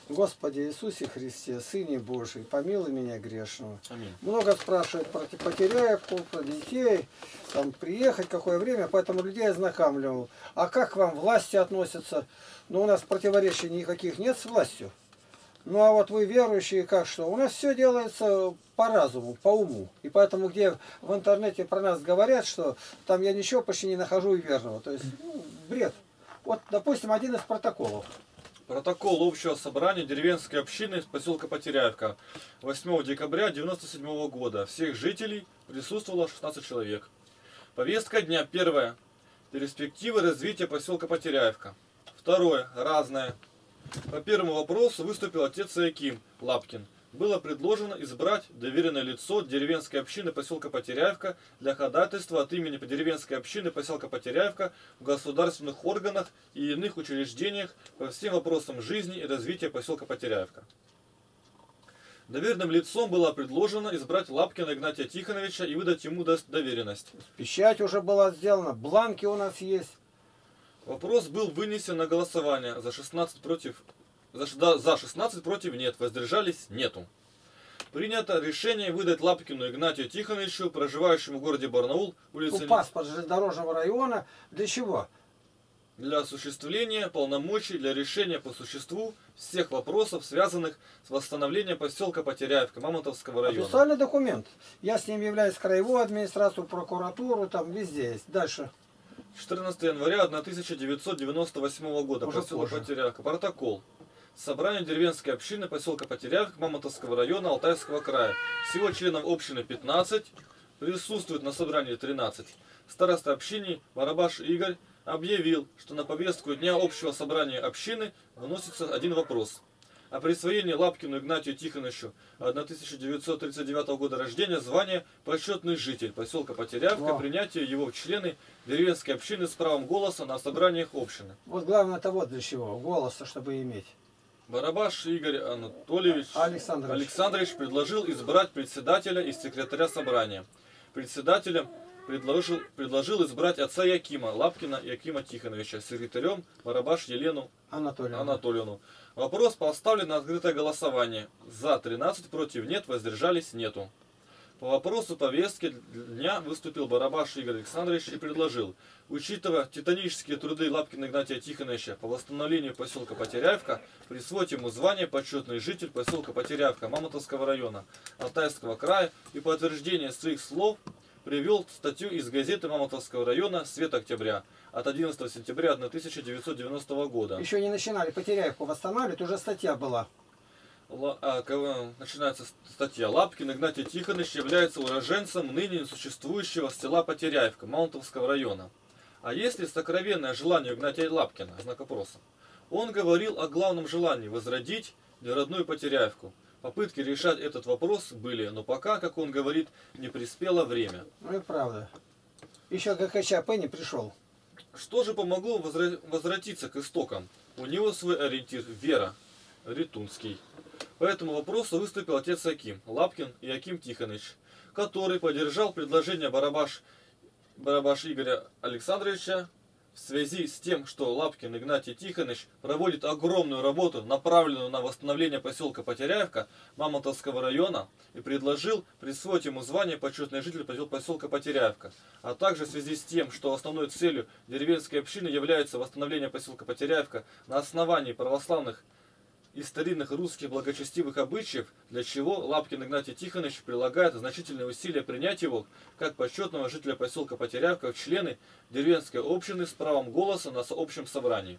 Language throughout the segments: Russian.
Господи Иисусе Христе, Сыне Божий, помилуй меня грешного. Аминь. Много спрашивают про Потеряевку, про детей, там приехать, какое время, поэтому людей ознакомливал. А как к вам власти относятся? Ну, у нас противоречий никаких нет с властью. Ну, а вот вы верующие, как что? У нас все делается по разуму, по уму. И поэтому, где в интернете про нас говорят, что там я ничего почти не нахожу и верного. То есть, ну, бред. Вот, допустим, один из протоколов. Протокол общего собрания деревенской общины из поселка Потеряевка 8 декабря 1997 года. Всех жителей присутствовало 16 человек. Повестка дня. Первое. Перспективы развития поселка Потеряевка. Второе. Разное. По первому вопросу выступил отец Иаким Лапкин. Было предложено избрать доверенное лицо деревенской общины поселка Потеряевка для ходатайства от имени деревенской общины поселка Потеряевка в государственных органах и иных учреждениях по всем вопросам жизни и развития поселка Потеряевка. Доверенным лицом было предложено избрать Лапкина Игнатия Тихоновича и выдать ему доверенность. Печать уже была сделана, бланки у нас есть. Вопрос был вынесен на голосование. За 16 против нет, воздержались нету. Принято решение выдать Лапкину Игнатию Тихоновичу, проживающему в городе Барнаул, улица... Ну, паспорт железнодорожного района. Для чего? Для осуществления полномочий для решения по существу всех вопросов, связанных с восстановлением поселка Потеряевка Мамонтовского района. Официальный документ. Я с ним являюсь в краевую администрацию, прокуратуру, там везде есть. Дальше. 14 января 1998 года. Уже Поселок позже. Потеряевка. Протокол. Собрание деревенской общины поселка Потеряевка Мамонтовского района Алтайского края. Всего членов общины 15. Присутствует на собрании 13. Староста общины Барабаш Игорь объявил, что на повестку дня общего собрания общины выносится один вопрос. О присвоении Лапкину Игнатию Тихоновичу 1939 года рождения звания почетный житель поселка Потеряевка, принятие его в члены деревенской общины с правом голоса на собраниях общины. Вот главное это вот для чего. Голоса, чтобы иметь. Барабаш Игорь Анатольевич Александрович предложил избрать председателя и секретаря собрания. Председателем предложил избрать отца Якима Лапкина Якима Тихоновича, секретарем Барабаш Елену Анатольевну. Вопрос поставлен на открытое голосование. За 13, против нет, воздержались нету. По вопросу повестки дня выступил Барабаш Игорь Александрович и предложил, учитывая титанические труды Лапкина Игнатия Тихоновича по восстановлению поселка Потеряевка, присвоить ему звание почетный житель поселка Потеряевка Мамонтовского района Алтайского края и по подтверждению своих слов привел статью из газеты Мамонтовского района «Свет октября» от 11 сентября 1990 года. Еще не начинали Потеряевку восстанавливать, уже статья была. Начинается статья. Лапкин Игнатий Тихонович является уроженцем ныне несуществующего села Потеряевка Мамонтовского района. А есть ли сокровенное желание Игнатия Лапкина? Знак вопроса. Он говорил о главном желании возродить родную Потеряевку. Попытки решать этот вопрос были, но пока, как он говорит, не приспело время. Ну и правда. Еще ГКЧП не пришел. Что же помогло возвратиться к истокам? У него свой ориентир – вера, Ритунский. По этому вопросу выступил отец Аким Лапкин и Аким Тихонович, который поддержал предложение Барабаш Игоря Александровича в связи с тем, что Лапкин Игнатий Тихонович проводит огромную работу, направленную на восстановление поселка Потеряевка Мамонтовского района, и предложил присвоить ему звание почетный житель поселка Потеряевка, а также в связи с тем, что основной целью деревенской общины является восстановление поселка Потеряевка на основании православных и старинных русских благочестивых обычаев, для чего Лапкин Игнатий Тихонович прилагает значительные усилия принять его как почетного жителя поселка Потеряевка в члены деревенской общины с правом голоса на общем собрании.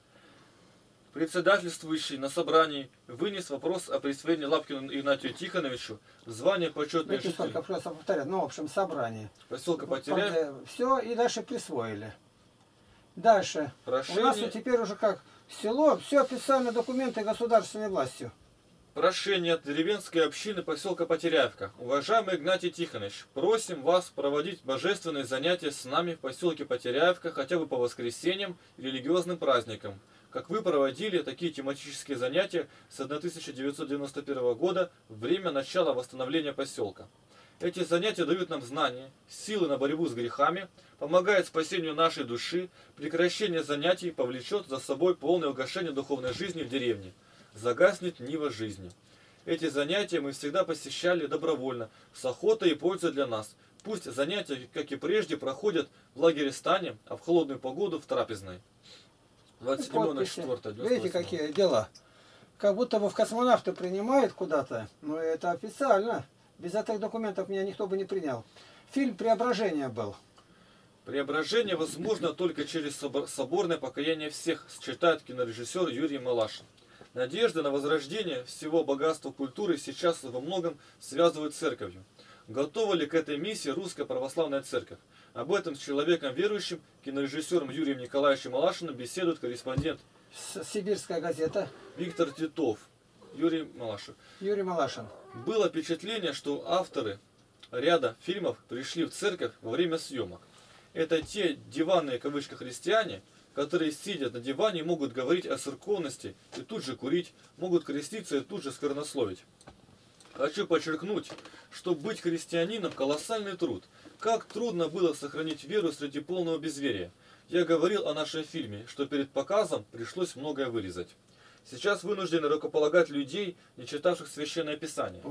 Председательствующий на собрании вынес вопрос о присвоении Лапкину Игнатию Тихоновичу звания почетного жителя на общем собрании поселка Потеряевка. Все, и дальше присвоили. Дальше. Прошение... У нас теперь уже как село, все официально документы государственной властью. Прошение от деревенской общины поселка Потеряевка. Уважаемый Игнатий Тихонович, просим вас проводить божественные занятия с нами в поселке Потеряевка хотя бы по воскресеньям и религиозным праздникам, как вы проводили такие тематические занятия с 1991 года, время начала восстановления поселка. Эти занятия дают нам знания, силы на борьбу с грехами, помогают спасению нашей души, прекращение занятий повлечет за собой полное угошение духовной жизни в деревне. загаснет нива жизни. Эти занятия мы всегда посещали добровольно, с охотой и пользой для нас. Пусть занятия, как и прежде, проходят в лагере стане, а в холодную погоду в трапезной. 27.04. Видите, какие дела? Как будто бы в космонавты принимают куда-то, но это официально. Без этих документов меня никто бы не принял. Фильм «Преображение» был. Преображение возможно только через соборное покаяние всех, считает кинорежиссер Юрий Малашин. Надежда на возрождение всего богатства культуры сейчас во многом связывают с церковью. Готова ли к этой миссии Русская Православная Церковь? Об этом с человеком верующим, кинорежиссером Юрием Николаевичем Малашиным беседует корреспондент Сибирская газета. Виктор Титов. Юрий Малашин. Юрий Малашин. Было впечатление, что авторы ряда фильмов пришли в церковь во время съемок. Это те диванные, в кавычках, христиане, которые, сидя на диване, могут говорить о церковности и тут же курить, могут креститься и тут же сквернословить. Хочу подчеркнуть, что быть христианином – колоссальный труд. Как трудно было сохранить веру среди полного безверия. Я говорил о нашем фильме, что перед показом пришлось многое вырезать. Сейчас вынуждены рукополагать людей, не читавших Священное Писание.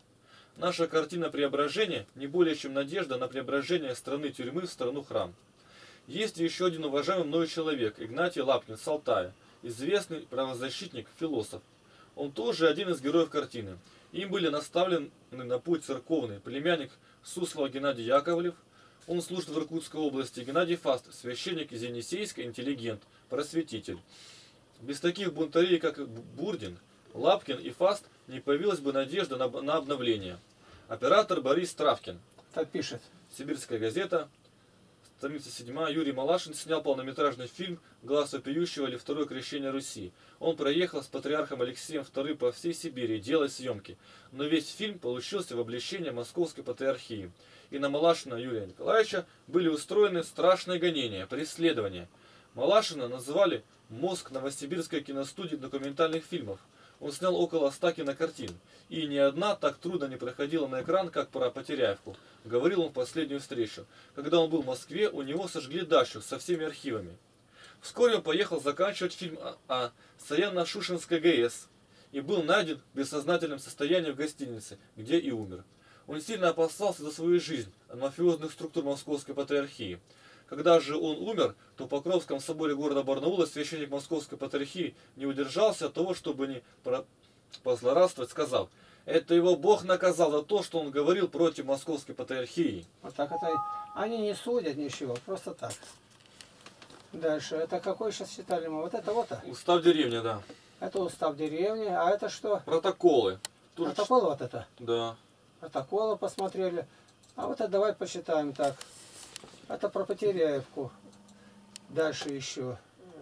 Наша картина преображения не более чем надежда на преображение страны тюрьмы в страну храм. Есть еще один уважаемый мною человек, Игнатий Лапкин с Алтая, известный правозащитник, философ. Он тоже один из героев картины. Им были наставлены на путь церковный племянник Суслова Геннадий Яковлев. Он служит в Иркутской области. Геннадий Фаст, священник из Енисейска, интеллигент, просветитель. Без таких бунтарей, как Бурдин, Лапкин и Фаст, не появилась бы надежда на обновление. Оператор Борис Травкин. Так пишет. Сибирская газета. Страница 7. Юрий Малашин снял полнометражный фильм «Глаз вопиющего» или «Второе крещение Руси». Он проехал с патриархом Алексеем II по всей Сибири, делая съемки. Но весь фильм получился в обличении Московской патриархии. И на Малашина Юрия Николаевича были устроены страшные гонения, преследования. Малашина называли «мозг Новосибирской киностудии документальных фильмов». Он снял около 100 кинокартин. И ни одна так трудно не проходила на экран, как про Потеряевку. Говорил он в последнюю встречу. Когда он был в Москве, у него сожгли дачу со всеми архивами. Вскоре он поехал заканчивать фильм о Саяно-Шушенской ГЭС и был найден в бессознательном состоянии в гостинице, где и умер. Он сильно опасался за свою жизнь от мафиозных структур Московской патриархии. Когда же он умер, то в Покровском соборе города Барнаула священник Московской патриархии не удержался от того, чтобы не позлорадствовать, сказал: «Это его Бог наказал за то, что он говорил против Московской патриархии». Вот так это. Они не судят ничего, просто так. Дальше. Это какой сейчас читали мы? Вот это вот. Устав деревни, да. Это устав деревни. А это что? Протоколы. Тут Протокол вот это? Да. Протоколы посмотрели. А вот это давай посчитаем так. Это про Потеряевку. Дальше еще.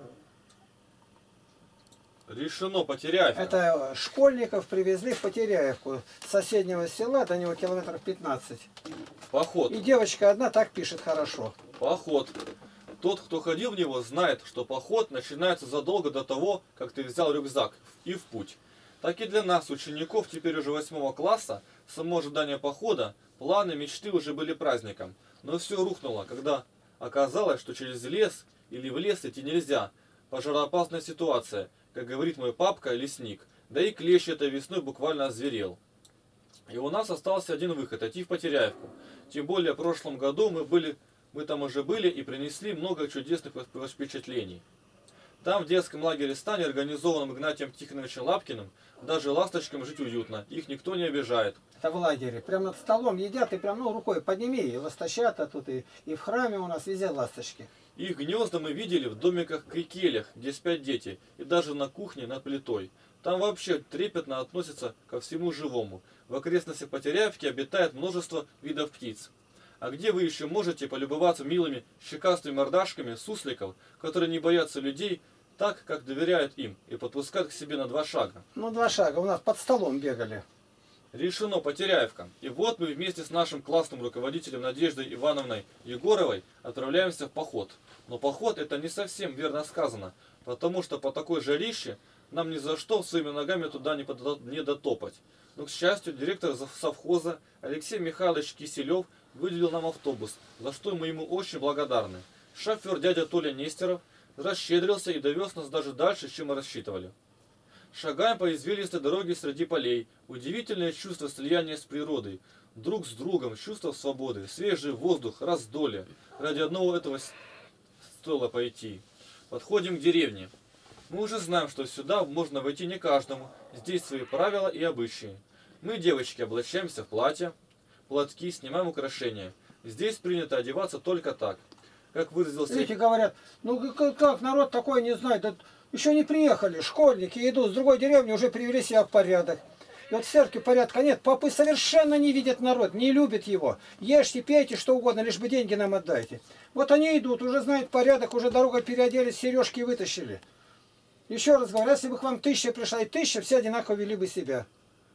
Решено Потеряевка. Это школьников привезли в Потеряевку. С соседнего села, до него километров 15. Поход. И девочка одна так пишет хорошо. Поход. Тот, кто ходил в него, знает, что поход начинается задолго до того, как ты взял рюкзак и в путь. Так и для нас, учеников, теперь уже 8 класса, само ожидание похода, планы, мечты уже были праздником. Но все рухнуло, когда оказалось, что через лес или в лес идти нельзя. Пожароопасная ситуация, как говорит мой папка, лесник. Да и клещ этой весной буквально озверел. И у нас остался один выход – идти в Потеряевку. Тем более в прошлом году мы там уже были и принесли много чудесных впечатлений. Там в детском лагере Стане, организованном Игнатием Тихоновичем Лапкиным, даже ласточкам жить уютно, их никто не обижает. Это в лагере. Прям над столом едят и прям рукой подними. И ласточата тут, и в храме у нас везде ласточки. Их гнезда мы видели в домиках-крикелях, где спят дети, и даже на кухне над плитой. Там вообще трепетно относятся ко всему живому. В окрестностях Потеряевки обитает множество видов птиц. А где вы еще можете полюбоваться милыми щекастыми мордашками сусликов, которые не боятся людей так, как доверяют им, и подпускают к себе на 2 шага? 2 шага. У нас под столом бегали. Решено Потеряевка. И вот мы вместе с нашим классным руководителем Надеждой Ивановной Егоровой отправляемся в поход. Но поход — это не совсем верно сказано, потому что по такой жарище нам ни за что своими ногами туда не дотопать. Но, к счастью, директор совхоза Алексей Михайлович Киселев выделил нам автобус, за что мы ему очень благодарны. Шофер дядя Толя Нестеров расщедрился и довез нас даже дальше, чем мы рассчитывали. Шагаем по извилистой дороге среди полей. Удивительное чувство слияния с природой. Друг с другом, чувство свободы, свежий воздух, раздолье. Ради одного этого стоило пойти. Подходим к деревне. Мы уже знаем, что сюда можно войти не каждому. Здесь свои правила и обычаи. Мы, девочки, облачаемся в платья, платки, снимаем украшения. Здесь принято одеваться только так. Как выразился... Видите, говорят, ну как народ такой не знает, да еще не приехали, школьники идут с другой деревни, уже привели себя в порядок. И вот в церкви порядка нет, попы совершенно не видят народ, не любят его. Ешьте, пейте, что угодно, лишь бы деньги нам отдайте. Вот они идут, уже знают порядок, уже дорогой переоделись, сережки вытащили. Еще раз говорю, если бы к вам 1000 пришла и 1000, все одинаково вели бы себя.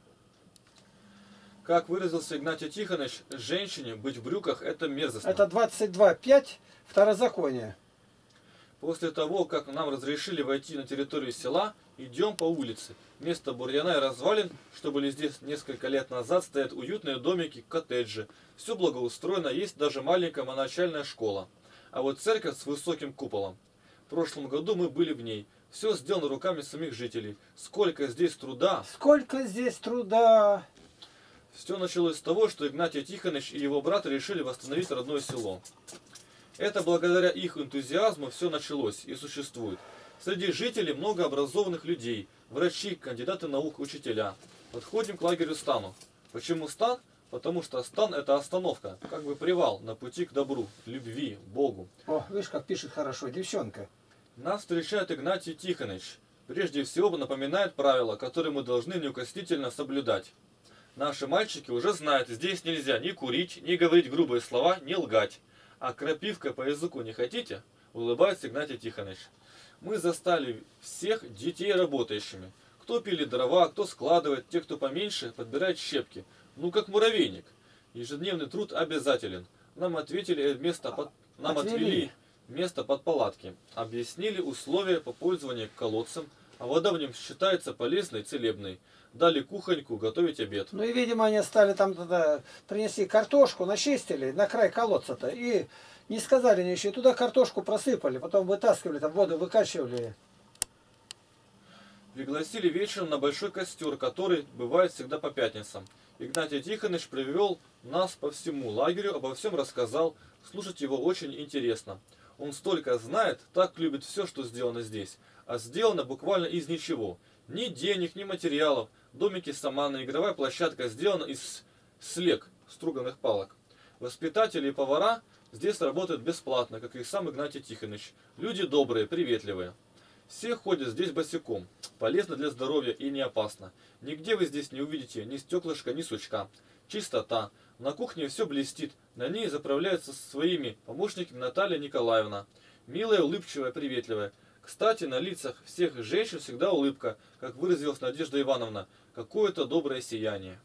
Как выразился Игнатий Тихонович, женщине быть в брюках – это мерзостно. Это 22.5 второзаконие. После того, как нам разрешили войти на территорию села, идем по улице. Вместо бурьяна и развалин, что были здесь несколько лет назад, стоят уютные домики, коттеджи. Все благоустроено, есть даже маленькая начальная школа. А вот церковь с высоким куполом. В прошлом году мы были в ней. Все сделано руками самих жителей. Сколько здесь труда! Сколько здесь труда! Все началось с того, что Игнатий Тихонович и его брат решили восстановить родное село. Это благодаря их энтузиазму все началось и существует. Среди жителей много образованных людей, врачи, кандидаты наук, учителя. Подходим к лагерю Стану. Почему Стан? Потому что Стан – это остановка, как бы привал на пути к добру, любви, Богу. О, видишь, как пишет хорошо, девчонка. Нас встречает Игнатий Тихонович. Прежде всего напоминает правила, которые мы должны неукоснительно соблюдать. Наши мальчики уже знают, здесь нельзя ни курить, ни говорить грубые слова, ни лгать. А крапивкой по языку не хотите? Улыбается Игнатий Тихонович. Мы застали всех детей работающими. Кто пилит дрова, кто складывает, те, кто поменьше, подбирает щепки. Ну, как муравейник. Ежедневный труд обязателен. Нам ответили отвели место под палатки. Объяснили условия по пользованию колодцем, а вода в нем считается полезной и целебной. Дали кухоньку готовить обед. Ну и, видимо, они стали там тогда, принесли картошку, начистили на край колодца-то. И не сказали ничего, и туда картошку просыпали, потом вытаскивали, там воду выкачивали. Пригласили вечером на большой костер, который бывает всегда по пятницам. Игнатий Тихонович привел нас по всему лагерю, обо всем рассказал. Слушать его очень интересно. Он столько знает, так любит все, что сделано здесь. А сделано буквально из ничего. Ни денег, ни материалов. Домики саманные, игровая площадка сделана из слег, струганных палок. Воспитатели и повара здесь работают бесплатно, как и сам Игнатий Тихонович. Люди добрые, приветливые. Все ходят здесь босиком. Полезно для здоровья и не опасно. Нигде вы здесь не увидите ни стеклышка, ни сучка. Чистота. На кухне все блестит. На ней заправляется своими помощниками Наталья Николаевна. Милая, улыбчивая, приветливая. Кстати, на лицах всех женщин всегда улыбка, как выразилась Надежда Ивановна, какое-то доброе сияние.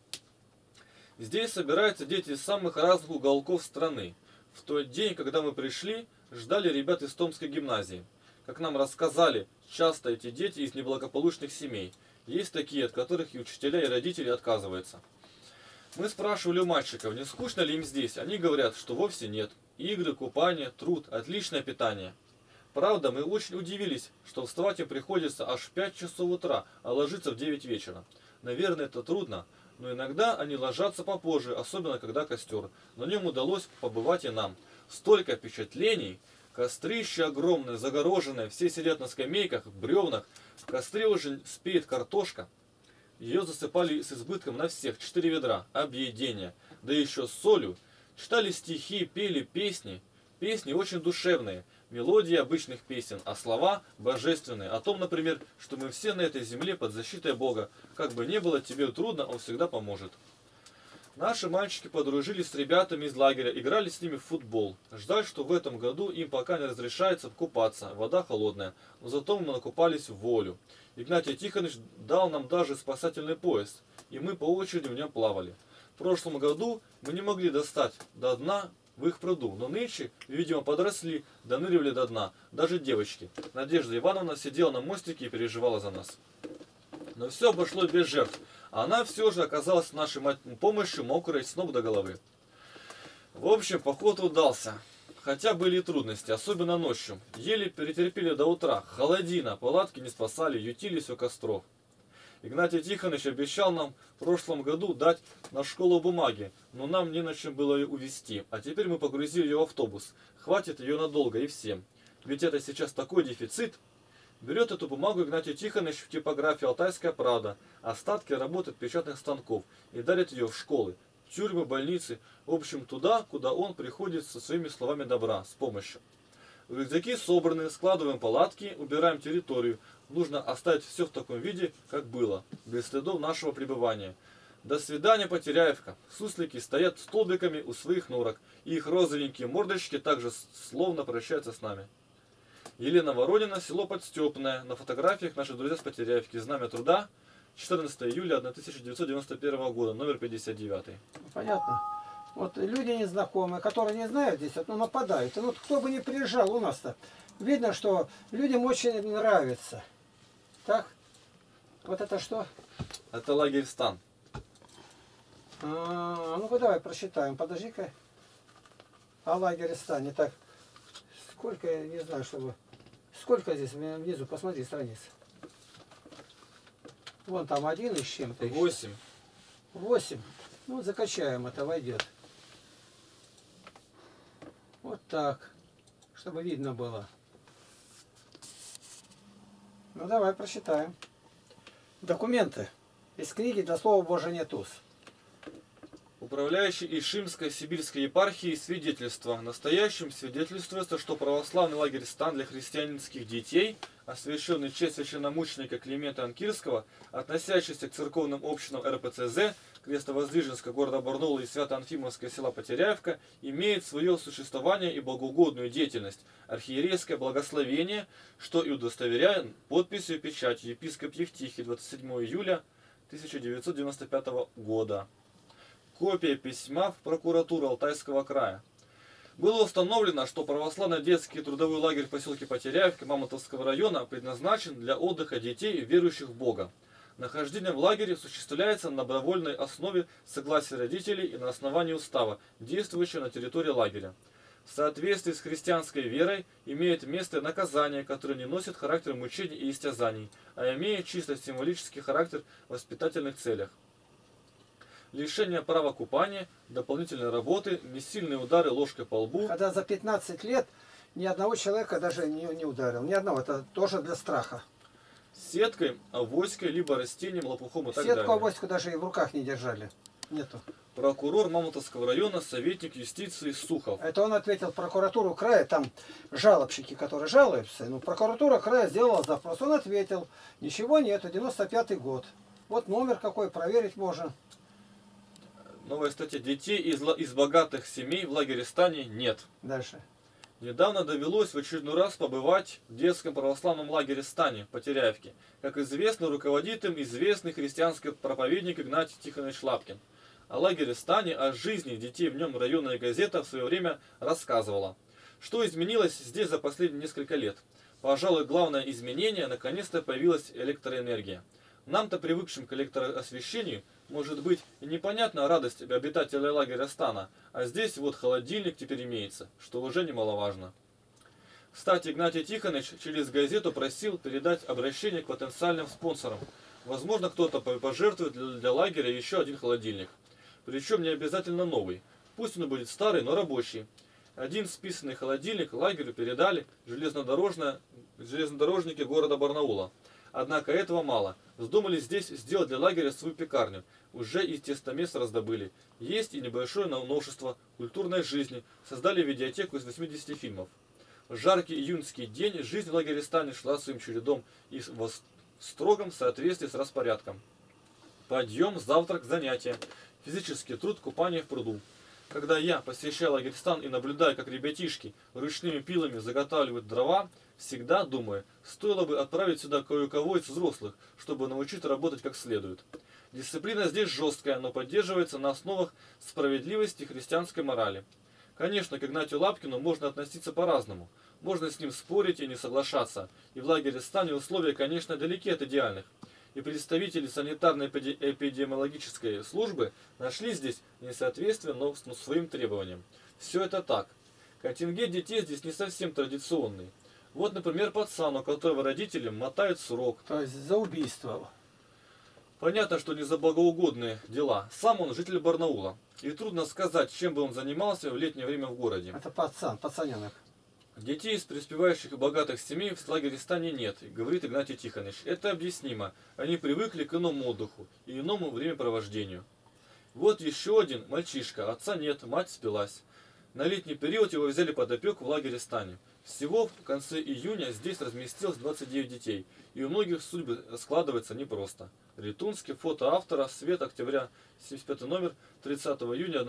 Здесь собираются дети из самых разных уголков страны. В тот день, когда мы пришли, ждали ребят из Томской гимназии. Как нам рассказали, часто эти дети из неблагополучных семей. Есть такие, от которых и учителя, и родители отказываются. Мы спрашивали у мальчиков, не скучно ли им здесь. Они говорят, что вовсе нет. Игры, купание, труд, отличное питание. Правда, мы очень удивились, что вставать им приходится аж в 5 часов утра, а ложиться в 9 вечера. Наверное, это трудно, но иногда они ложатся попозже, особенно когда костер. На нем удалось побывать и нам. Столько впечатлений. Кострище огромное, загороженное, все сидят на скамейках, в бревнах. В костре уже спеет картошка. Ее засыпали с избытком на всех, 4 ведра, объедения, да еще с солью. Читали стихи, пели песни. Песни очень душевные. Мелодии обычных песен, а слова божественные. О том, например, что мы все на этой земле под защитой Бога. Как бы ни было тебе трудно, Он всегда поможет. Наши мальчики подружились с ребятами из лагеря, играли с ними в футбол. Жаль, что в этом году им пока не разрешается купаться, вода холодная. Но зато мы накупались в волю. Игнатий Тихонович дал нам даже спасательный пояс, и мы по очереди в нем плавали. В прошлом году мы не могли достать до дна в их пруду, но нынче, видимо, подросли, доныривали до дна, даже девочки. Надежда Ивановна сидела на мостике и переживала за нас. Но все обошлось без жертв, а она все же оказалась с нашей помощью мокрой с ног до головы. В общем, поход удался. Хотя были и трудности, особенно ночью. Еле перетерпели до утра. Холодина, палатки не спасали, ютились у костров. Игнатий Тихонович обещал нам в прошлом году дать на школу бумаги, но нам не на чем было ее увезти. А теперь мы погрузили ее в автобус. Хватит ее надолго и всем. Ведь это сейчас такой дефицит. Берет эту бумагу Игнатий Тихонович в типографии «Алтайская правда», остатки работы печатных станков, и дарит ее в школы, тюрьмы, больницы, в общем, туда, куда он приходит со своими словами добра, с помощью. Рюкзаки собраны, складываем палатки, убираем территорию. Нужно оставить все в таком виде, как было, без следов нашего пребывания. До свидания, Потеряевка. Суслики стоят столбиками у своих норок, и их розовенькие мордочки также словно прощаются с нами. Елена Воронина, село Подстепное. На фотографиях наши друзья с Потеряевки. Знамя труда, 14 июля 1991 года, номер 59. Понятно. Вот люди незнакомые, которые не знают здесь, ну, нападают. И вот кто бы ни приезжал у нас-то, видно, что людям очень нравится. Так? Вот это что? Это лагерь Стан. Ну-ка давай прочитаем. Подожди-ка. О лагере Стане. Так, сколько, я не знаю, чтобы... Сколько здесь внизу? Посмотри страниц. Вон там 1 и с чем-то. 8. 8. Ну, закачаем, это войдет. Вот так, чтобы видно было. Ну, давай прочитаем. Документы. Из книги «До слова Божия нет уз». Управляющий Ишимской сибирской епархии свидетельство. Настоящим свидетельствуется, что православный лагерь Стан для христианских детей, освященный в честь священномученика Климента Анкирского, относящийся к церковным общинам РПЦЗ, Крестовоздвиженска города Барнаула и Свято-Анфимовское села Потеряевка, имеет свое существование и богоугодную деятельность, архиерейское благословение, что и удостоверяем подписью и печатью епископ Евтихий 27 июля 1995 года. Копия письма в прокуратуру Алтайского края. Было установлено, что православный детский трудовой лагерь в поселке Потеряевка Мамонтовского района предназначен для отдыха детей, верующих в Бога. Нахождение в лагере осуществляется на добровольной основе согласия родителей и на основании устава, действующего на территории лагеря. В соответствии с христианской верой имеет место наказание, которое не носит характер мучений и истязаний, а имеет чисто символический характер в воспитательных целях. Лишение права купания, дополнительной работы, несильные удары ложкой по лбу. Когда за 15 лет ни одного человека даже не ударил. Ни одного. Это тоже для страха. Сеткой, авоськой, либо растением, лопухом и так далее. Сетку, авоську даже и в руках не держали. Нету. Прокурор Мамонтовского района, советник юстиции Сухов. Это он ответил прокуратуру края, там жалобщики, которые жалуются. Ну, прокуратура края сделала запрос. Он ответил, ничего нету, 95-й год. Вот номер какой, проверить можно. Новая статья. Детей из богатых семей в лагере Стане нет. Дальше. Недавно довелось в очередной раз побывать в детском православном лагере Стане, Потеряевке. Как известно, руководит им известный христианский проповедник Игнатий Тихонович Лапкин. О лагере Стане, о жизни детей в нем районная газета в свое время рассказывала. Что изменилось здесь за последние несколько лет? Пожалуй, главное изменение – наконец-то появилась электроэнергия. Нам-то, привыкшим к электроосвещению, может быть и непонятна радость обитателей лагеря Стана, а здесь вот холодильник теперь имеется, что уже немаловажно. Кстати, Игнатий Тихонович через газету просил передать обращение к потенциальным спонсорам. Возможно, кто-то пожертвует для лагеря еще один холодильник. Причем не обязательно новый. Пусть он будет старый, но рабочий. Один списанный холодильник лагерю передали железнодорожники города Барнаула. Однако этого мало. Вздумали здесь сделать для лагеря свою пекарню. Уже и тестомес раздобыли. Есть и небольшое новшество культурной жизни. Создали видеотеку из 80 фильмов. В жаркий июньский день жизнь в лагере Стане шла своим чередом и в строгом соответствии с распорядком. Подъем, завтрак, занятия. Физический труд, купание в пруду. Когда я посещаю лагерь Стан и наблюдаю, как ребятишки ручными пилами заготавливают дрова, всегда думаю, стоило бы отправить сюда кое-кого из взрослых, чтобы научить работать как следует. Дисциплина здесь жесткая, но поддерживается на основах справедливости и христианской морали. Конечно, к Игнатию Лапкину можно относиться по-разному. Можно с ним спорить и не соглашаться. И в лагере Стане условия, конечно, далеки от идеальных. И представители санитарно-эпидемиологической службы нашли здесь несоответствие, но своим требованиям. Все это так. Контингент детей здесь не совсем традиционный. Вот, например, пацан, у которого родители мотают срок. То есть за убийство. Понятно, что не за благоугодные дела. Сам он житель Барнаула. И трудно сказать, чем бы он занимался в летнее время в городе. Это пацан, пацаненок. Детей из преуспевающих и богатых семей в Лагеристане нет, говорит Игнатий Тихонович. Это объяснимо. Они привыкли к иному отдыху и иному времяпровождению. Вот еще один мальчишка. Отца нет, мать спилась. На летний период его взяли под опеку в Лагеристане. Всего в конце июня здесь разместилось 29 детей. И у многих судьбы складывается непросто. Ритунский, фото автора, Свет, октября, 75 номер, 30 июня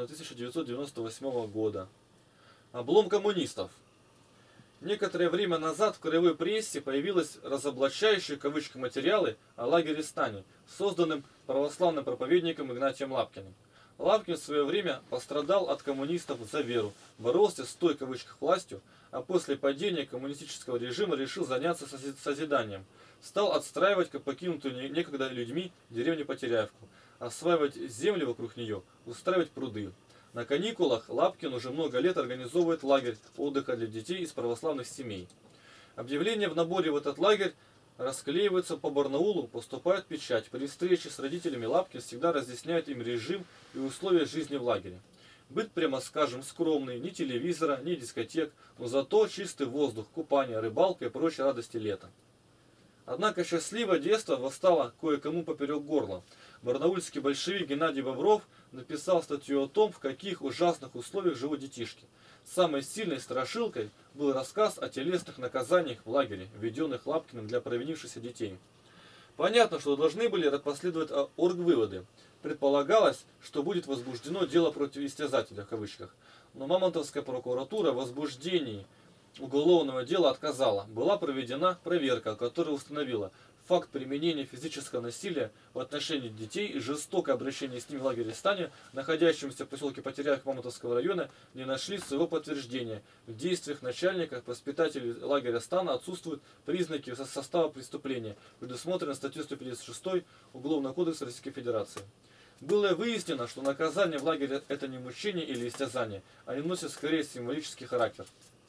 1998 года. Облом коммунистов. Некоторое время назад в краевой прессе появились разоблачающие кавычки материалы о Лагеристане, созданным православным проповедником Игнатием Лапкиным. Лапкин в свое время пострадал от коммунистов за веру, боролся с той кавычках властью, а после падения коммунистического режима решил заняться созиданием. Стал отстраивать покинутую некогда людьми деревню Потеряевку, осваивать земли вокруг нее, устраивать пруды. На каникулах Лапкин уже много лет организовывает лагерь отдыха для детей из православных семей. Объявления в наборе в этот лагерь расклеиваются по Барнаулу, поступает печать. При встрече с родителями Лапкин всегда разъясняет им режим и условия жизни в лагере. Быт, прямо скажем, скромный, ни телевизора, ни дискотек, но зато чистый воздух, купание, рыбалка и прочие радости лета. Однако счастливое детство восстало кое-кому поперек горла. Барнаульский большевик Геннадий Бобров написал статью о том, в каких ужасных условиях живут детишки. Самой сильной страшилкой был рассказ о телесных наказаниях в лагере, введенных Лапкиным для провинившихся детей. Понятно, что должны были последовать оргвыводы. Предполагалось, что будет возбуждено дело против истязателя в кавычках. Но Мамонтовская прокуратура в возбуждении уголовного дела отказала. Была проведена проверка, которая установила факт применения физического насилия в отношении детей и жестокое обращение с ними в Лагеристане, находящемся в поселке Потеряевка Мамонтовского района, не нашли своего подтверждения. В действиях начальника, воспитателей лагеря Стана отсутствуют признаки состава преступления, предусмотренные статьей 156 Уголовного кодекса Российской Федерации. Было выяснено, что наказание в лагере это не мучение или истязание, они носят скорее символический характер.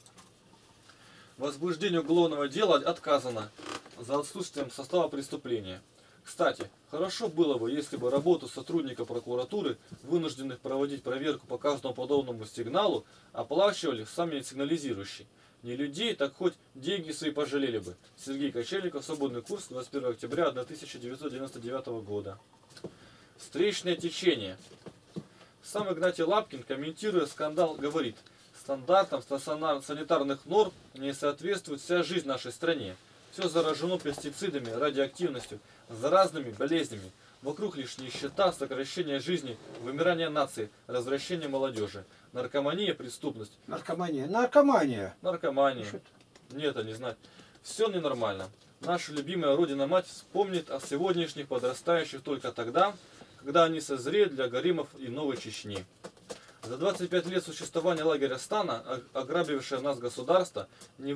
Возбуждению уголовного дела отказано за отсутствием состава преступления. Кстати, хорошо было бы, если бы работу сотрудника прокуратуры, вынужденных проводить проверку по каждому подобному сигналу, оплачивали сами сигнализирующие. Не людей, так хоть деньги свои пожалели бы. Сергей Кочевников, свободный курс, 21 октября 1999 года. Встречное течение. Сам Игнатий Лапкин, комментируя скандал, говорит: стандартам санитарных норм не соответствует вся жизнь в нашей стране. Все заражено пестицидами, радиоактивностью, заразными болезнями. Вокруг лишь нищета, сокращение жизни, вымирание нации, развращение молодежи, наркомания, преступность. Наркомания. Наркомания. Наркомания. Нет, не знать. Все ненормально. Наша любимая Родина-Мать вспомнит о сегодняшних подрастающих только тогда, когда они созреют для гаремов и новой Чечни. За 25 лет существования лагеря Стана, ограбившее нас государство,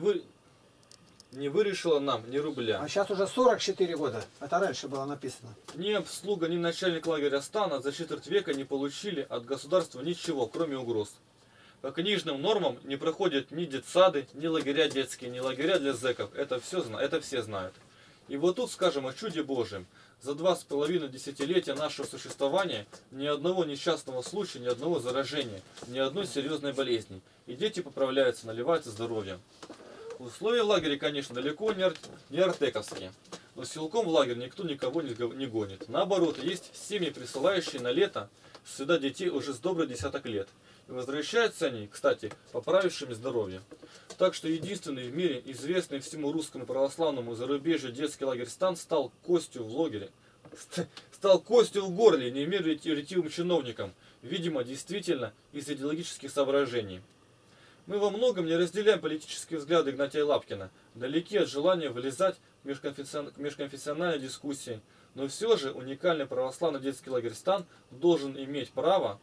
не вырешило нам ни рубля. А сейчас уже 44 года. Это раньше было написано. Ни обслуга, ни начальник лагеря Стана за четверть века не получили от государства ничего, кроме угроз. По книжным нормам не проходят ни детсады, ни лагеря детские, ни лагеря для зэков. Это все знают. И вот тут скажем о чуде Божьем. За 2,5 десятилетия нашего существования ни одного несчастного случая, ни одного заражения, ни одной серьезной болезни. И дети поправляются, наливаются здоровьем. Условия в лагере, конечно, далеко не артековские. Но силком в лагерь никто никого не гонит. Наоборот, есть семьи, присылающие на лето сюда детей уже с добрый десяток лет. И возвращаются они, кстати, поправившими здоровье. Так что единственный в мире, известный всему русскому православному зарубежью детский лагерь Стан стал костью в лагере. Стал костью в горле, не мере ретивым чиновникам. Видимо, действительно из идеологических соображений. Мы во многом не разделяем политические взгляды Игнатия Лапкина, далеки от желания влезать в межконфессиональные дискуссии, но все же уникальный православный детский лагерь Стан должен иметь право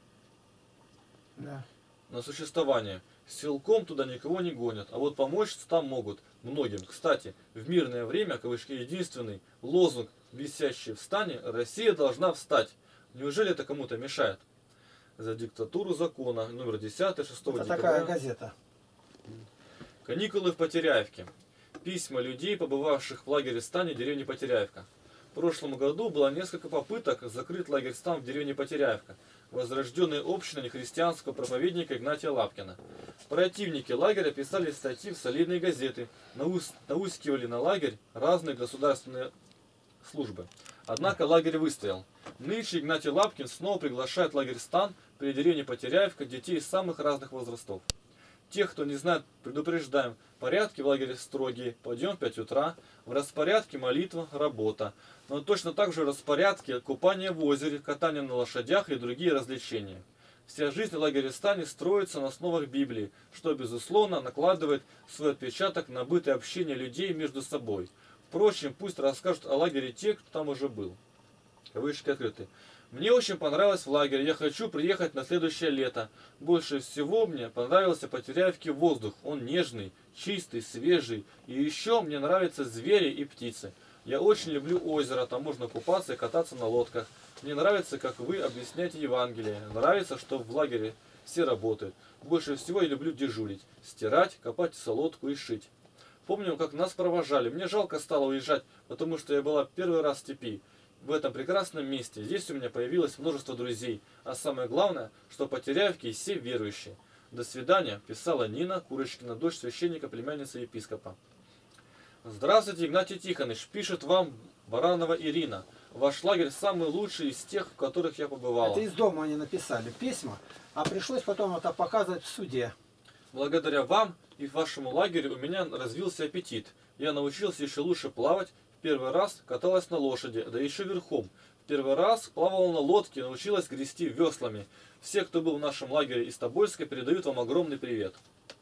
на существование. Силком туда никого не гонят, а вот помочь там могут многим. Кстати, в мирное время, кавычки, единственный лозунг, висящий в Стане: «Россия должна встать». Неужели это кому-то мешает? за диктатуру закона, номер 10, 6 Это декабря. такая газета. Каникулы в Потеряевке. Письма людей, побывавших в лагере Стане деревни Потеряевка. В прошлом году было несколько попыток закрыть лагерь Стан в деревне Потеряевка, возрожденной общиной христианского проповедника Игнатия Лапкина. Противники лагеря писали статьи в солидные газеты, наускивали на лагерь разные государственные службы. Однако лагерь выстоял. Нынче Игнатий Лапкин снова приглашает в лагерь Стан при деревне Потеряевка детей из самых разных возрастов. Тех, кто не знает, предупреждаем, порядки в лагере строгие, подъем в 5 утра, в распорядке молитва, работа. Но точно так же в распорядке купание в озере, катание на лошадях и другие развлечения. Вся жизнь в лагере Стане строится на основах Библии, что, безусловно, накладывает свой отпечаток на быт и общение людей между собой. Впрочем, пусть расскажут о лагере те, кто там уже был. Кавычки открыты. Мне очень понравилось в лагере, я хочу приехать на следующее лето. Больше всего мне понравился Потеряевке воздух. Он нежный, чистый, свежий. И еще мне нравятся звери и птицы. Я очень люблю озеро, там можно купаться и кататься на лодках. Мне нравится, как вы объясняете Евангелие. Нравится, что в лагере все работают. Больше всего я люблю дежурить, стирать, копать солодку и шить. Помню, как нас провожали. Мне жалко стало уезжать, потому что я была первый раз в степи. В этом прекрасном месте. Здесь у меня появилось множество друзей. А самое главное, что Потеряевки все верующие. До свидания, писала Нина Курочкина, дочь священника, племянница епископа. Здравствуйте, Игнатий Тихонович. Пишет вам Баранова Ирина. Ваш лагерь самый лучший из тех, в которых я побывала. Это из дома они написали письма, а пришлось потом это показывать в суде. Благодаря вам и вашему лагерю у меня развился аппетит. Я научился еще лучше плавать. В первый раз каталась на лошади, да еще верхом. В первый раз плавала на лодке, научилась грести веслами. Все, кто был в нашем лагере из Тобольска, передают вам огромный привет.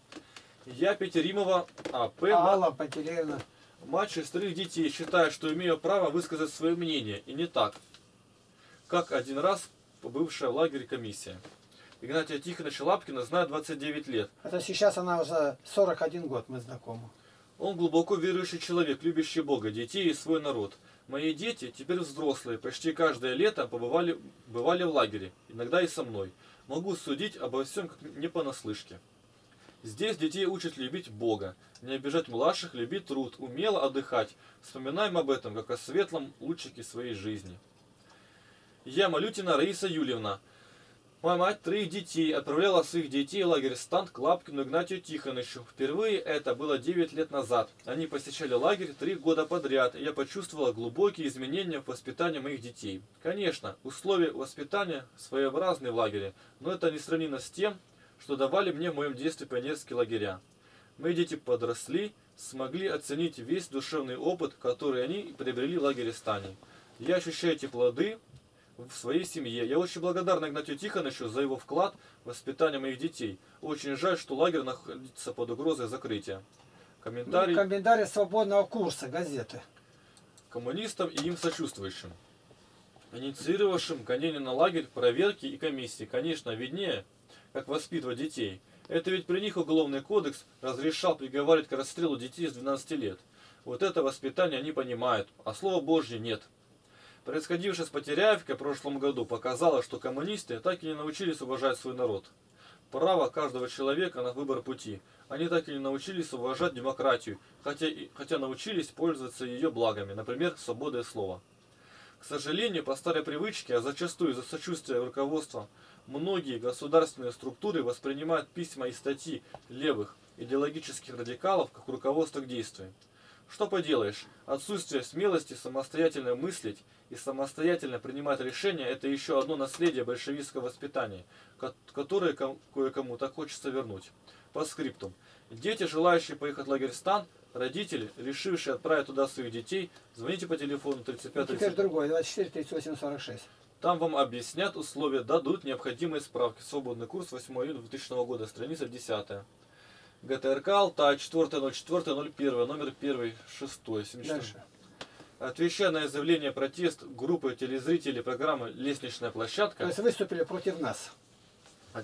Я Петеримова А.П. Алла Потеряевна. Мать 6 детей, считаю, что имею право высказать свое мнение. И не так, как один раз побывшая в лагере комиссия. Игнатия Тихоновича Лапкина знаю 29 лет. Это сейчас она уже 41 год, мы знакомы. Он глубоко верующий человек, любящий Бога, детей и свой народ. Мои дети теперь взрослые, почти каждое лето бывали в лагере, иногда и со мной. Могу судить обо всем как не понаслышке. Здесь детей учат любить Бога, не обижать младших, любить труд, умело отдыхать. Вспоминаем об этом, как о светлом лучике своей жизни. Я, Малютина Раиса Юльевна. Моя мать 3 детей отправляла своих детей в лагерь Стан к Лапкину Игнатию Тихоновичу. Впервые это было 9 лет назад. Они посещали лагерь 3 года подряд, и я почувствовала глубокие изменения в воспитании моих детей. Конечно, условия воспитания своеобразные в лагере, но это не сравнимо с тем, что давали мне в моем детстве пионерские лагеря. Мои дети подросли, смогли оценить весь душевный опыт, который они приобрели в лагере Стане. Я ощущаю эти плоды в своей семье. Я очень благодарна Игнатию Тихоновичу за его вклад в воспитание моих детей. Очень жаль, что лагерь находится под угрозой закрытия. Комментарий. Комментарий свободного курса газеты. Коммунистам и им сочувствующим. Инициировавшим гонение на лагерь, проверки и комиссии. Конечно, виднее, как воспитывать детей. Это ведь при них уголовный кодекс разрешал приговаривать к расстрелу детей с 12 лет. Вот это воспитание они понимают, а слова Божье нет. Происходившее с Потеряевкой в прошлом году показало, что коммунисты так и не научились уважать свой народ. Право каждого человека на выбор пути. Они так и не научились уважать демократию, хотя научились пользоваться ее благами, например, свободой слова. К сожалению, по старой привычке, а зачастую из-за сочувствия руководства, многие государственные структуры воспринимают письма и статьи левых идеологических радикалов как руководство к действию. Что поделаешь, отсутствие смелости самостоятельно мыслить и самостоятельно принимать решения – это еще одно наследие большевистского воспитания, которое кое-кому так хочется вернуть. По скриптум. Дети, желающие поехать в лагерь Стан, родители, решившие отправить туда своих детей, звоните по телефону 35 Теперь другой, 24 38 46. Там вам объяснят условия, дадут необходимые справки. Свободный курс 8 июня 2000 года, страница 10. ГТРК Алтай, 4.04.01, номер 1, 6, 74. Дальше. Отвечая на заявление протест группы телезрителей программы «Лестничная площадка» То есть выступили против нас. от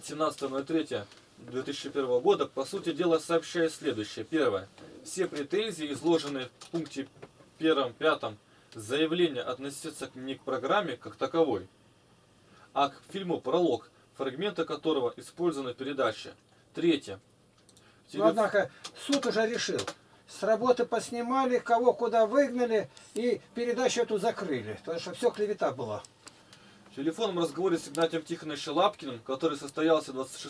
17.03.2001 года, по сути дела, сообщает следующее. Первое. Все претензии, изложенные в пункте 1-5 заявления, относятся не к программе как таковой, а к фильму «Пролог», фрагменты которого использованы в передаче. Третье. Но, однако, суд уже решил. С работы поснимали, кого куда выгнали, и передачу эту закрыли. Потому что все клевета была. В телефонном разговоре с Игнатием Тихоновичем Лапкиным, который состоялся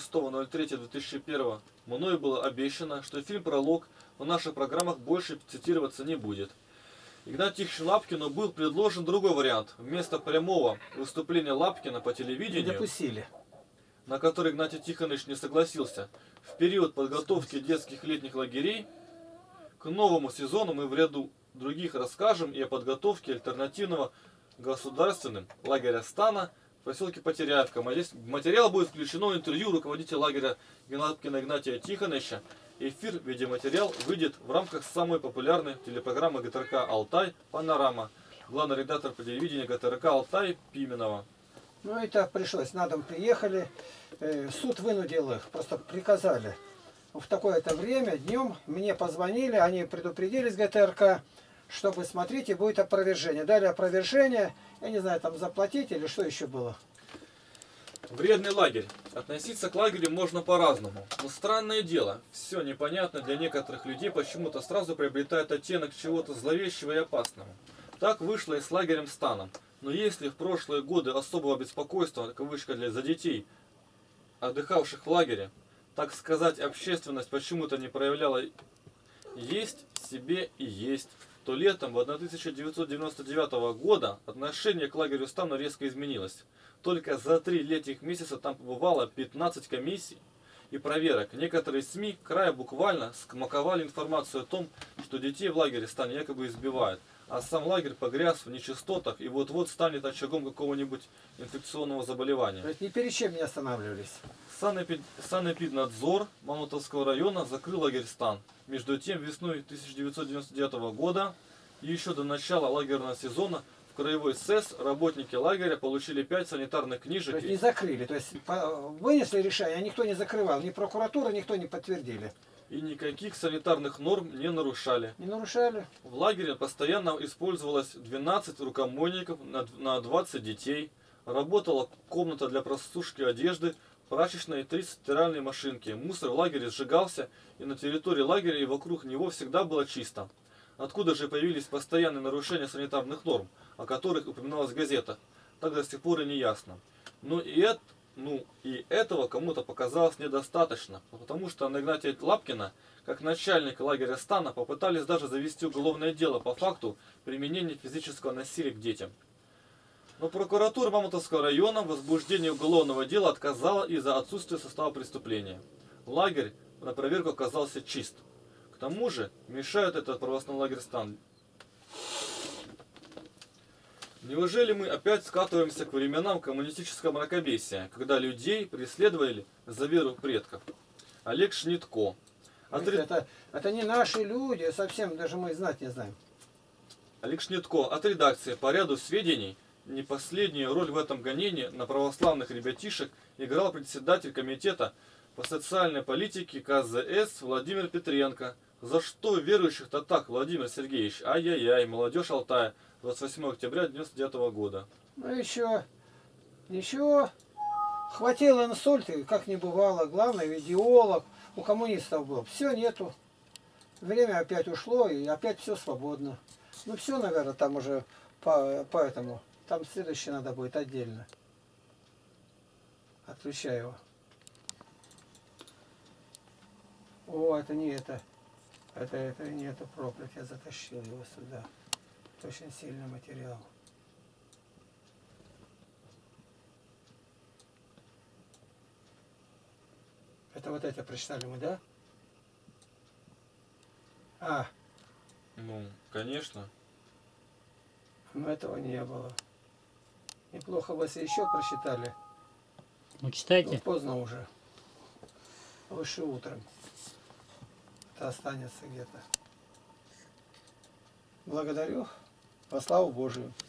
26.03.2001, мною было обещано, что фильм «Пролог» в наших программах больше цитироваться не будет. Игнатию Тихоновичу Лапкину был предложен другой вариант. Вместо прямого выступления Лапкина по телевидению, Допустили. на который Игнатий Тихонович не согласился, в период подготовки детских летних лагерей, к новому сезону мы в ряду других расскажем и о подготовке альтернативного государственным лагеря Стана в поселке Потеряевка. В материал будет включено интервью руководителя лагеря Лапкина Игнатия Тихоновича. Эфир видеоматериал выйдет в рамках самой популярной телепрограммы ГТРК «Алтай» «Панорама». Главный редактор по телевидению ГТРК «Алтай» Пименова. Ну и так пришлось. На дом приехали. Суд вынудил их. Просто приказали. В такое-то время днем мне позвонили. Они предупредили с ГТРК, чтобы, смотрите, будет опровержение. Дали опровержение. Я не знаю, там заплатить или что еще было. Вредный лагерь. Относиться к лагерю можно по-разному. Но странное дело, все непонятно для некоторых людей почему-то сразу приобретает оттенок чего-то зловещего и опасного. Так вышло и с лагерем Станом. Но если в прошлые годы особого беспокойства, кавычка за детей, отдыхавших в лагере, так сказать, общественность почему-то не проявляла есть себе и есть, то летом 1999 года отношение к лагерю Стану резко изменилось. Только за 3 летних месяца там побывало 15 комиссий и проверок. Некоторые СМИ края буквально смаковали информацию о том, что детей в лагере Стане якобы избивают, а сам лагерь погряз в нечистотах и вот-вот станет очагом какого-нибудь инфекционного заболевания. То есть ни перед чем не останавливались. Санэпиднадзор Мамутовского района закрыл лагерь Стан. Между тем, весной 1999 года и еще до начала лагерного сезона в краевой СЭС работники лагеря получили 5 санитарных книжек. То есть не закрыли. То есть вынесли решение, а никто не закрывал. Ни прокуратура, никто не подтвердили. И никаких санитарных норм не нарушали. Не нарушали. В лагере постоянно использовалось 12 рукомойников на 20 детей. Работала комната для просушки одежды, прачечная и 3 стиральные машинки. Мусор в лагере сжигался, и на территории лагеря и вокруг него всегда было чисто. Откуда же появились постоянные нарушения санитарных норм, о которых упоминалась газета, так до сих пор и не ясно. И этого кому-то показалось недостаточно, потому что на Игнатия Лапкина, как начальника лагеря Стана, попытались даже завести уголовное дело по факту применения физического насилия к детям. Но прокуратура Мамутовского района в возбуждении уголовного дела отказала из-за отсутствия состава преступления. Лагерь на проверку оказался чист. К тому же мешает этот православный лагерь Стан. Неужели мы опять скатываемся к временам коммунистического мракобесия, когда людей преследовали за веру предков? Олег Шнитко. Это не наши люди, совсем даже мы знать не знаем. Олег Шнитко. От редакции по ряду сведений не последнюю роль в этом гонении на православных ребятишек играл председатель комитета по социальной политике КЗС Владимир Петренко. За что верующих-то так, Владимир Сергеевич? Ай-яй-яй, молодежь Алтая, 28 октября 1999 года. Ну еще, ничего, хватило инсульта, как не бывало, главный идеолог у коммунистов был. Все нету, время опять ушло и опять все свободно. Ну все, наверное, там уже поэтому, там следующее надо будет отдельно. Отключаю его. О, это не это. Это не это проклят, я затащил его сюда. Это очень сильный материал. Это вот это прочитали мы, да? А. Ну, конечно. Но этого не было. Неплохо бы, если еще прочитали. Ну, читайте. Но поздно уже. Лучше утром. Это останется где-то. Благодарю. Во славу Божию.